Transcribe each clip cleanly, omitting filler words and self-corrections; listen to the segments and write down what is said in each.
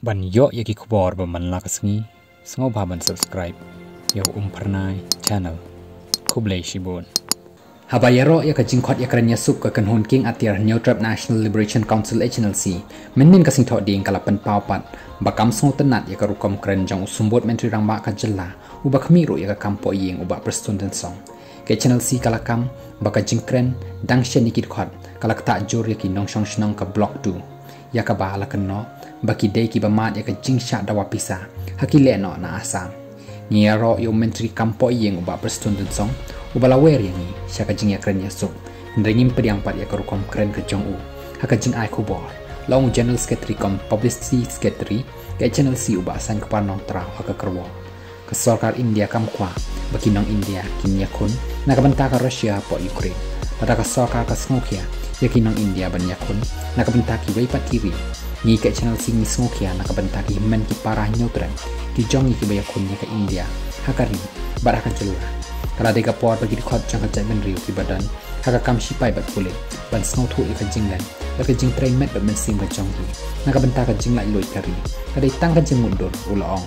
Ban yo yaki kubor ba man lakasngi sngo ba ban subscribe yo pernai channel kublai shibon habayaro ya kajingkhot ya karanya sup ka kanhun king atir New Trap National Liberation Council HNLC min kasing tho ding kalapan paupat bakam sngo tenat ya karukom kren jang usumbot menteri rangba ka jella uba khmiru ya ka kampo ying uba preston song ke HNLC kalakam baka jingkren dang shen ikit khot kalak ta jor ya ki nong shong shnong ka block 2 ya ka ba ala kanno baki day ki bamat ya ka jingsha dawa pisa hakile no na asam ni ro yo menteri kampo yeng uba preston song uba lawer yang ni sya ka jing ya kren ya sup ndringim pediang pat ya ka rukom kren ka jong u haka jing ai kubor long general secretary kom publicity secretary ke channel si uba san ka panong tra haka kerwo ka sarkar India kam kwa baki nong India kin ya kun na ka banta ka Russia po Ukraine pada ka sarkar ka smokia ya kin nong India ban ya kun na ka banta ki wei patiri ni ke channel sing ni smokia na kabanta ki men ki parah neutral ki jong ki baya kun ni ke India hakari baraka jela kala de ka por bagi khot chang ka ben riu ki badan haka kam sipai bat pule ban snow thu ka jinglan la ka jing train met ben sim ka jong ki na kabanta ka jing lai loi kari kada tang ka jing mundur ulaong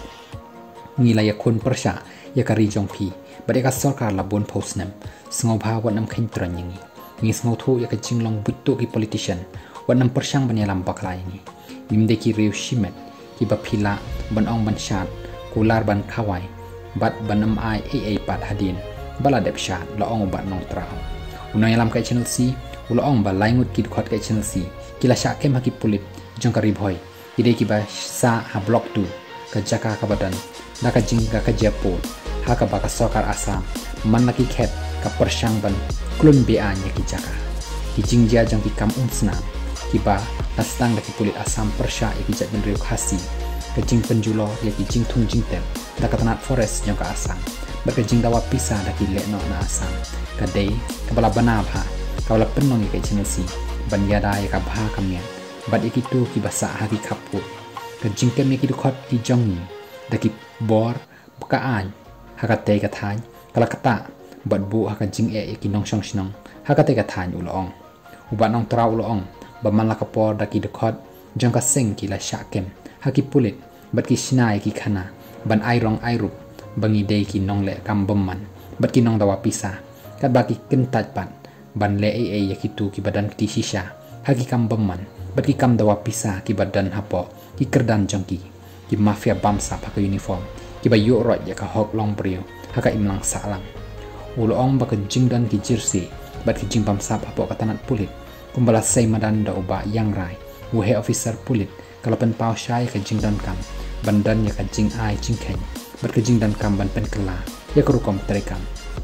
ni la ya kun persha ya kari jong pi bade ka sarkar la bon postnam sngo bha wa nam khin tran yang ni snow thu ya ka jing long butto ki politician wa nam persang ban ya lam baklai ni Imde ki riu shimet ki bapila ban ong ban shat kular ban khawai bat banam ai ai pat hadin bala dep shat la ong bat nong trao unang yalam kai channel si ulo ong ba laingut ki khot kai channel si kila sha kem haki pulit jong ka ribhoi ide ki ba sa ha block 2 ka jaka ka badan na ka jingga ka japot ha ka ba ka sokar asam man laki khet ka persang ban klun be anya ki jaka ki jingja jong ki kam unsna kiba nastang daki kulit asam persha ya kijak ben riu khasi kejing penjulo ya kijing tung jing tem da katanat forest jong ka asam berkejing dawa pisa daki lekno na asam kadai kabala banabha kabala penong ya kejing si ban yada ya ka bha kamya bad ya kitu kibasa haki kaput kejing kem ya kidukhot ki jongi daki bor bukaan hakate ka than kala kata bad bu hakajing ya kinong shong shnong hakate ka than ulong uba nong tra ulong baman la kapor daki dekhot jong ka seng ki la syakem haki pulit bat ki snai ki khana ban airong airup bangi dei ki nong le kam bomman bat ki nong dawa pisa kat baki kentat pat ban le ai ya ki tu ki badan ti shisha haki kam bomman bat ki kam dawa pisa ki badan hapo ki kerdan jong ki mafia bamsa pakai uniform ki ba yo rot ya ka hok long brio haka imlang salang ulong ba ka jingdan ki jersey bat ki jing bamsa hapo katanat pulit kumbala say madan da uba yang rai wuhe officer pulit kalapan pau syai ka jing dan kam bandan ya ka jing ai jing khen ber ka jing dan kam ban pen kala ya ka rukom terekam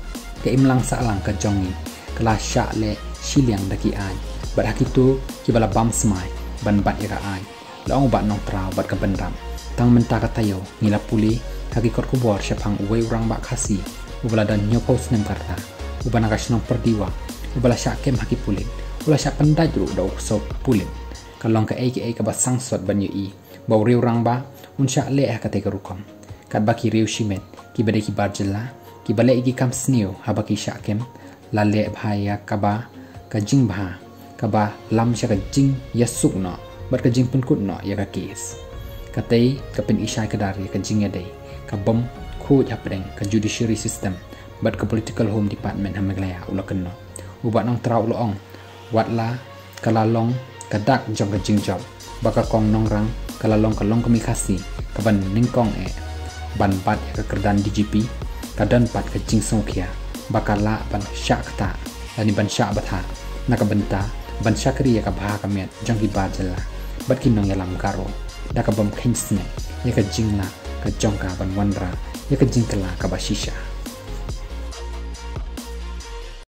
ke imlang salang ka jongi kala sya le siliang daki ai bar hakitu ki bala bam smai ban bat ya ka ai long ba nong trao bat ka bandam tang menta ka tayo ngila puli haki kor kubor syapang uwe urang ba khasi ubala dan nyopos nem karta ubana ka shnong perdiwa ubala sya kem haki pulit ula sya pandai dulu da so pulit kalong ka ai ka basang sot ban yi bau riu rang ba un sya le ka te ka rukom kat baki riu shimet ki bade ki barjela ki bale igi kam sneu ha baki sya kem la le bhaya ka ba ka jing bha ka ba lam sya ka jing yasuk no bar ka jing penkut no ya ka kes ka te ka pen isai ka dari ka jing ya dei ka bom khu ya preng ka judiciary system bat ka political home department ha meglaya ula kenno ubat nong trau lo ong watla kalalong kadak jong ka jingjob baka kong nongrang kalalong kalong komikasi kaban ningkong ban pat ya ka kerdan DGP kadan pat ka jingsong kia bakala ban syak ta lani ban syak batha nakabenta ban syakri ya ka bha kamet jong ki bajela bat kinong ya lam karo da ka bom khinsne ya ka jingla ka jong ka ban wanra ya ka jingkala ka bashisha